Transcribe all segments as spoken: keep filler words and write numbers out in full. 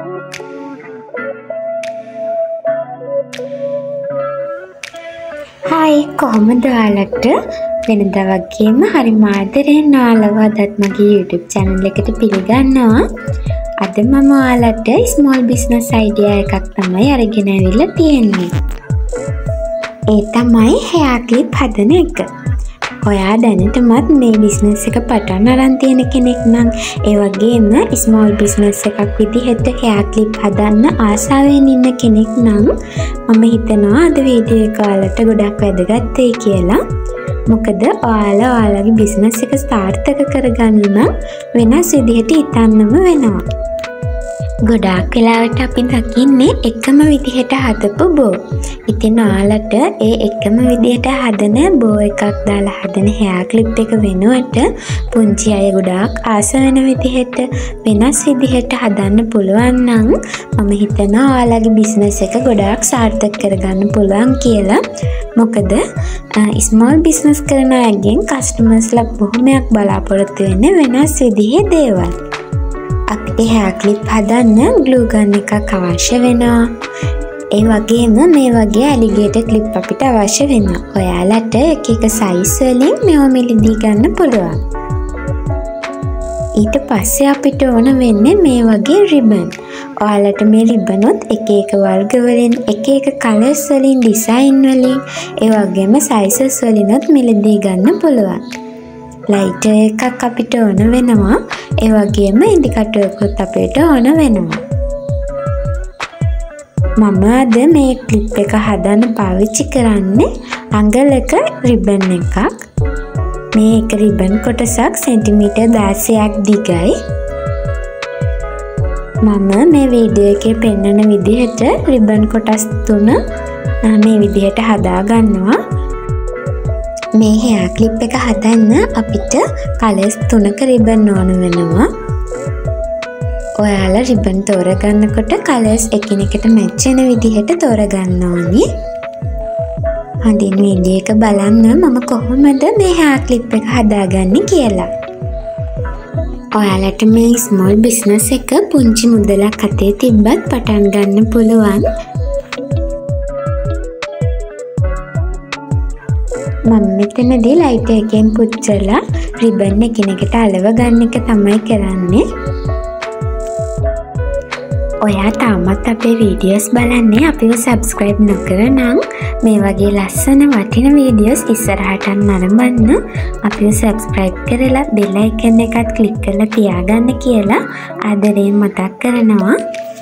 Hai, කොහොමද ඔයාලට වෙනදා වගේම හරි ආදරෙන් ඔයාලව අදත් මගේ YouTube channel එකට පිළිගන්නවා. අද මම ඔයාලට small business idea එකක් තමයි අරගෙන ඇවිල්ලා තියෙන්නේ. ඒ තමයි hair clip හදන එක. ඔයා දැනටමත් මේ business එක පටන් අරන් තියෙන කෙනෙක් නම් ඒ වගේම small business එකක් විදිහට hair clip හදන්න ආසාවෙන් ඉන්න කෙනෙක් නම් මම හිතනවා අද වීඩියෝ එක ඔයාලට ගොඩක් වැදගත් වෙයි කියලා. මොකද ඔයාලා ඔයාලගේ business එක සාර්ථක කරගන්න නම් වෙනස් විදිහට හිතන්නම වෙනවා. ගොඩාක් වෙලාවට අපි දකින්නේ එකම විදිහට හදපු බෝ. ඉතින් ඔයාලට ඒ එකම විදිහට හදන බෝ එකක් දාලා හදන hair clip එක වෙනුවට පුංචි අය ගොඩාක් ආස වෙන විදිහට වෙනස් විදිහට හදන්න පුළුවන් නම් මම හිතනවා ඔයාලගේ business එක ගොඩාක් සාර්ථක කරගන්න පුළුවන් කියලා. මොකද small business කරන අයගෙන් customers ලා බොහොමයක් බලාපොරොත්තු වෙන්නේ වෙනස් විදිහේ දේවල්. අපිට hair clip හදන්න glue gun එකක් අවශ්‍ය වෙනවා. ඒ වගේම මේ වගේ alligator clip අපිට අවශ්‍ය වෙනවා. ඔයාලට එක එක size වලින් මේවා මිලදී ගන්න පුළුවන්. ඊට පස්සේ අපිට ඕන වෙන්නේ මේ වගේ ribbon. ඔයාලට මේ ribbon උත් එක එක වර්ග වලින් එක එක colors වලින් design වලින් ඒ වගේම sizes වලින් උත් මිලදී ගන්න පුළුවන්. ලයිටර් එකක් අපිට ඕන වෙනවා. ඒ වගේම ඉන්ඩිකේටර් එකක් අපිට ඕන වෙනවා. මම අද මේ ක්ලිප් එක හදන්න පාවිච්චි කරන්නේ අඟලක රිබන් එකක්. මේ එක රිබන් කොටසක් සෙන්ටිමීටර් දාසයක් දිගයි. මම මේ වීඩියෝ එකේ පෙන්වන විදිහට රිබන් කොටස් තුන මේ විදිහට හදා ගන්නවා. මේ hair clip එක හදන්න අපිට colors තුනක ribbon ඕන වෙනවා. ඔයාලා ribbon තෝරගන්නකොට colors එකිනෙකට match වෙන විදිහට තෝරගන්න ඕනේ. හඳින් වීඩියෝ එක බලන්න මම කොහොමද මේ hair clip එක හදාගන්නේ කියලා. ඔයාලට මේ small business එක පුංචි මුදලක් අතේ තිබ්බත් පටන් ගන්න පුළුවන්. මම මෙතනදී ලයිටර් එකෙන් පුච්චලා රිබන් එකිනෙකට අලව ගන්න එක තමයි කරන්නේ. ඔයා තාමත් අපේ වීඩියෝස් බලන්නේ අපිව subscribe නොකර නම් මේ වගේ ලස්සන වටින වීඩියෝස් ඉස්සරහට නරඹන්න අපිව subscribe කරලා bell icon එකත් click කරලා තියාගන්න කියලා ආදරයෙන් මතක් කරනවා.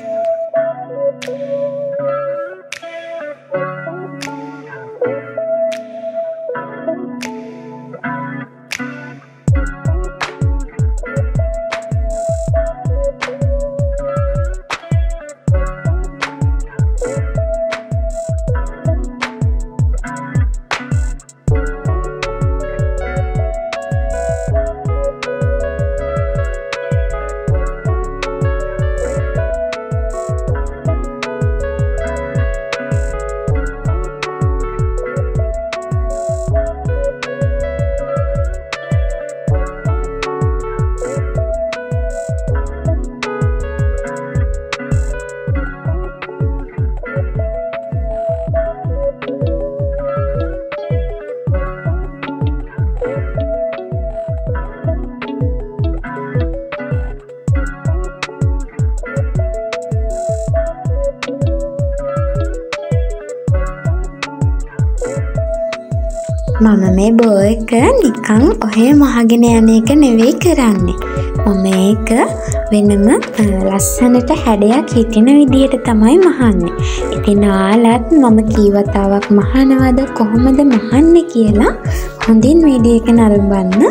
මම මේ බෝ එක නිකන් ඔහේ මහගෙන යන එක නෙවෙයි කරන්නේ. මම ඒක වෙනම ලස්සනට හැඩයක් හිටින විදිහට තමයි මහන්නේ. ඉතින් ඔයාලත් මම කී වතාවක් මහනවද කොහොමද මහන්නේ කියලා හොඳින් වීඩියෝ එක නරඹන්න.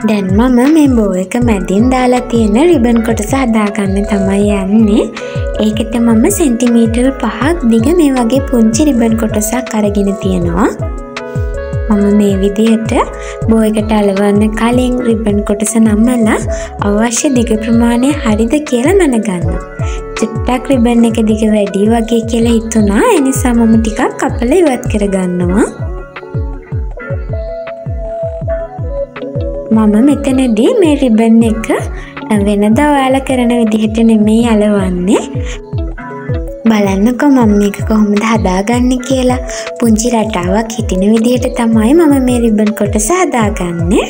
දැන් මම මේ බෝ එක මැදින් දාලා තියෙන රිබන් කොටස හදාගන්න තමයි යන්නේ. ඒකට මම සෙන්ටිමීටර් පහක් දිග මේ වගේ පුංචි රිබන් කොටසක් අරගෙන තියෙනවා. මම මේ විදිහට බෝ එකට අලවන්න කලින් රිබන් කොටස නම්මලා අවශ්‍ය දිග ප්‍රමාණය හරිද කියලා මැනගන්නවා. චුට්ටක් රිබන් එක දිග වැඩි වගේ කියලා හිතුණා. ඒ නිසා මම ටිකක් කපලා ඉවත් කරගන්නවා. මම මෙතනදී මේ රිබන් එක වෙනදා ඔයාලා කරන විදිහට නෙමෙයි අලවන්නේ. බලන්නකෝ මම මේක කොහොමද හදාගන්නේ කියලා. පුංචි රටාවක් හිටින විදිහට තමයි මම මේ රිබන් කොටස හදාගන්නේ.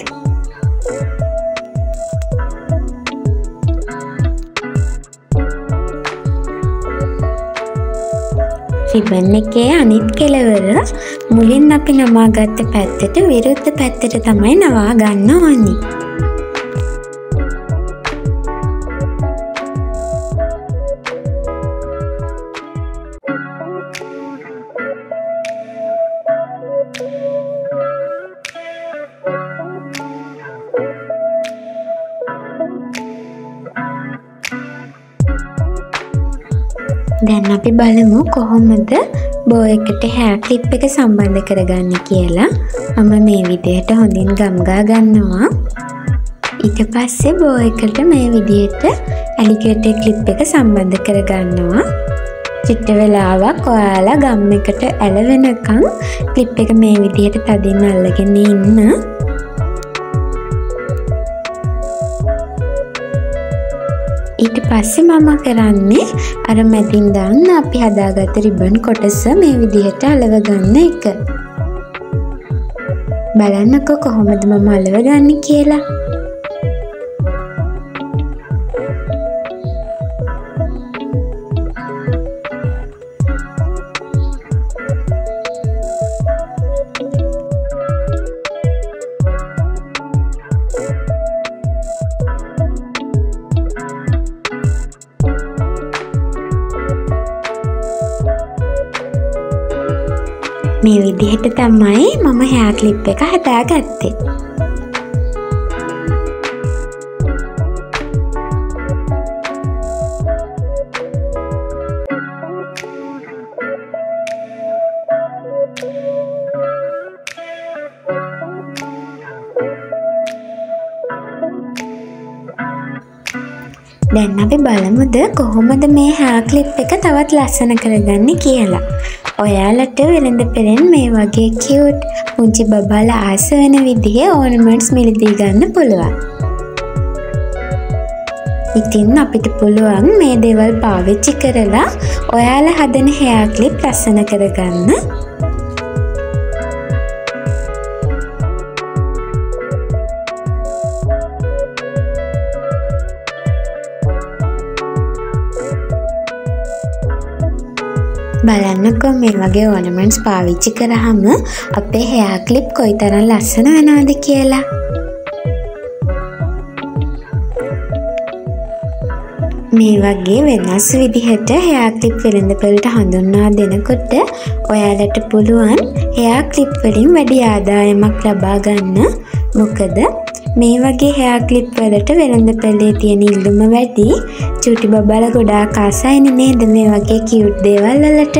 රිබන් එකේ අනිත් කෙළවර මුලින් අපි නමාගත්ත පැත්තට විරුද්ධ පැත්තට තමයි නවා ගන්න ඕනේ. දැන් අපි බලමු කොහොමද බෝ එකට hair clip එක සම්බන්ධ කරගන්නේ කියලා. මම මේ විදිහට හොඳින් ගම්ගා ගන්නවා. ඊට පස්සේ බෝ එකට මේ විදිහට ඇලිගේටර් clip එක සම්බන්ධ කරගන්නවා. චිත්ත වෙලාවක් ඔයාලා ගම් එකට ඇලවෙනකන් clip එක මේ විදිහට තදින් අල්ලගෙන ඉන්න. ඊට පස්සේ මම කරන්නේ අර මැදින් දාන්න අපි හදාගත්ත රිබන් කොටස මේ විදිහට අලව ගන්න එක. බලන්නකෝ කොහොමද මම අලව ගන්නේ කියලා. මේ විදිහට තමයි මම hair clip එක හදාගත්තේ. දැන් අපි බලමුද කොහොමද මේ hair clip එක තවත් ලස්සන කරගන්නේ කියලා. ඔයාලට වෙළඳ පෙළෙන් මේ වගේ කියුට් පුංචි බබාලා ආස වෙන විදිහේ ඕර්නමන්ට්ස් මිලදී ගන්න පුළුවන්. ඉතින් අපිට පුළුවන් මේ දේවල් පාවිච්චි කරලා ඔයාලා හදන hair clip ලස්සන කරගන්න. බලන්නකෝ මේ වගේ ornaments පාවිච්චි කරාම අපේ hair clip කොයිතරම් ලස්සන වෙනවද කියලා. මේ වගේ වෙනස් විදිහට hair clip වෙළඳපොළට හඳුන්වා දෙනකොට ඔයාලට පුළුවන් hair clip වලින් වැඩි ආදායමක් ලබා ගන්න. මොකද මේ වගේ hair clip වලට වෙළඳපොළේ තියෙන ඉල්ලුම වැඩි. චූටි බබාලා ගොඩාක් ආසයිනේ නේද මේ වගේ cute දේවල් වලට.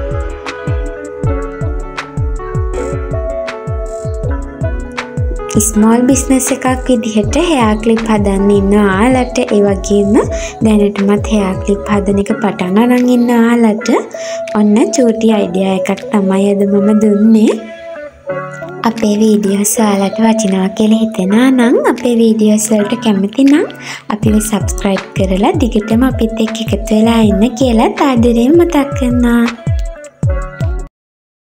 ස්මෝල් බිස්නස් එකක් විදිහට hair clip හදන්න ඉන්න ආලට, ඒ වගේම දැනටමත් hair clip හදන එක පටන් අරන් ඉන්න ආලට ඔන්න චූටි අයිඩියා එකක් තමයි අද මම දුන්නේ. අපේ වීඩියෝස් ඔයාලට වටිනවා කියලා හිතෙනා නම් අපේ වීඩියෝස් වලට කැමති නම් අපිව subscribe කරලා දිගටම අපිත් එක්ක එකතු වෙලා ඉන්න කියලා ආදරයෙන් මතක් කරනවා.